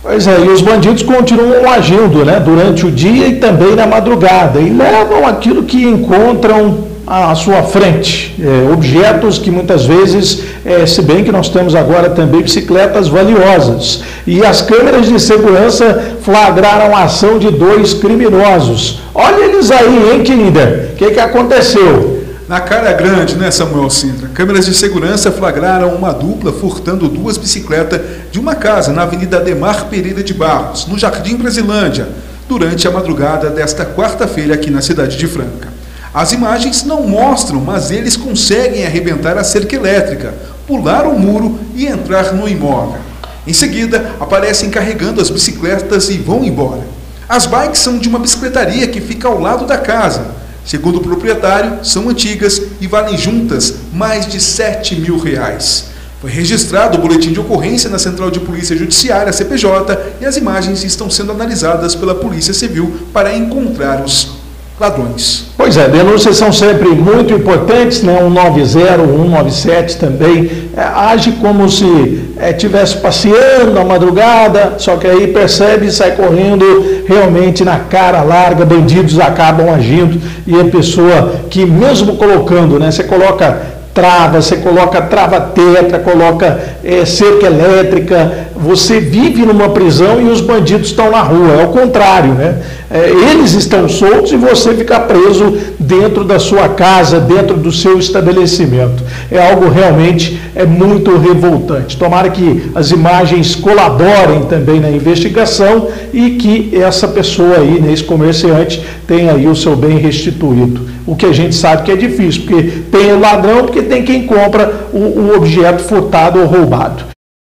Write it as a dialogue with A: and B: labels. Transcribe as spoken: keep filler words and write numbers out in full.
A: Pois é, e os bandidos continuam agindo, né, durante o dia e também na madrugada, e levam aquilo que encontram à sua frente, é, objetos que muitas vezes, é, se bem que nós temos agora também bicicletas valiosas, e as câmeras de segurança flagraram a ação de dois criminosos. Olha eles aí, hein, Kinder? O que, que aconteceu?
B: Na cara grande, né, Samuel Sintra? Câmeras de segurança flagraram uma dupla furtando duas bicicletas de uma casa na Avenida Ademar Pereira de Barros, no Jardim Brasilândia, durante a madrugada desta quarta-feira aqui na cidade de Franca. As imagens não mostram, mas eles conseguem arrebentar a cerca elétrica, pular o muro e entrar no imóvel. Em seguida, aparecem carregando as bicicletas e vão embora. As bikes são de uma bicicletaria que fica ao lado da casa. Segundo o proprietário, são antigas e valem juntas mais de sete mil reais. Foi registrado o boletim de ocorrência na Central de Polícia Judiciária, C P J, e as imagens estão sendo analisadas pela Polícia Civil para encontrar os ladrões.
A: Pois é, denúncias são sempre muito importantes, né? um nove zero, um nove sete também é, age como se estivesse é, passeando à madrugada, só que aí percebe e sai correndo, realmente na cara larga, bandidos acabam agindo, e a pessoa que mesmo colocando, né, você coloca trava, você coloca trava-tetra, coloca é, cerca elétrica, você vive numa prisão e os bandidos estão na rua, é o contrário, né? É, eles estão soltos e você fica preso dentro da sua casa, dentro do seu estabelecimento. É algo realmente é muito revoltante. Tomara que as imagens colaborem também na investigação e que essa pessoa aí, né, esse comerciante, tenha aí o seu bem restituído. O que a gente sabe que é difícil, porque tem o ladrão, porque tem quem compra o, o objeto furtado ou roubado.